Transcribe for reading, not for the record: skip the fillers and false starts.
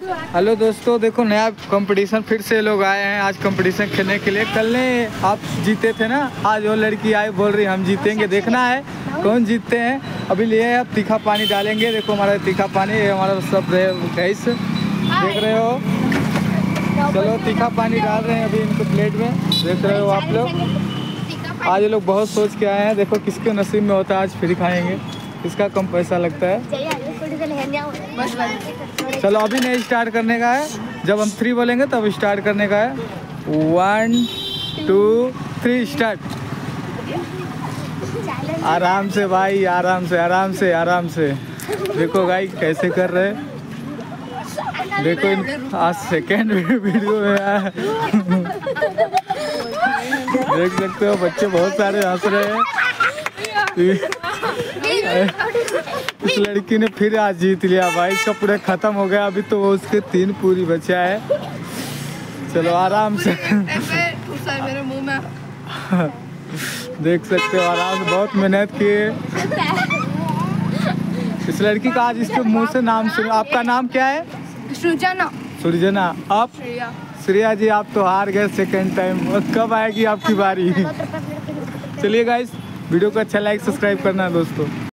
Hello दोस्तों, देखो नया कंपटीशन फिर से लोग आए हैं आज कंपटीशन खेलने के लिए। कल ने आप जीते थे ना, आज वो लड़की आई बोल रही हम जीतेंगे। देखना है कौन जीतते हैं। अभी लिए अब तीखा पानी डालेंगे। देखो हमारा तीखा पानी, ये हमारा सब गैस देख रहे हो। चलो तीखा पानी डाल रहे हैं अभी इनको प्लेट में, देख रहे हो आप लोग। आज ये लोग बहुत सोच के आए हैं। देखो किसके नसीब में होता है आज फ्री खाएंगे, किसका कम पैसा लगता है। चलो अभी नहीं स्टार्ट करने का है, जब हम 3 बोलेंगे तब स्टार्ट करने का है। 1 2 3 स्टार्ट। आराम से भाई, आराम से आराम से आराम से। देखो भाई कैसे कर रहे हैं। देखो आज सेकेंड वीडियो में आया देख सकते हो बच्चे बहुत सारे हंस रहे हैं। इस लड़की ने फिर आज जीत लिया भाई, इसका पूरा खत्म हो गया। अभी तो वो उसके 3 पूरी बचा है। चलो आराम से मेरे मुंह में देख सकते हो, आराम से बहुत मेहनत किए इस लड़की का। आज इसके मुंह से नाम सुन। आपका नाम क्या है? सृजना। सृजना। आप? श्रेया जी आप तो हार गए सेकंड टाइम। कब आएगी आपकी बारी? चलिए गाइस, वीडियो को अच्छा लाइक सब्सक्राइब करना दोस्तों।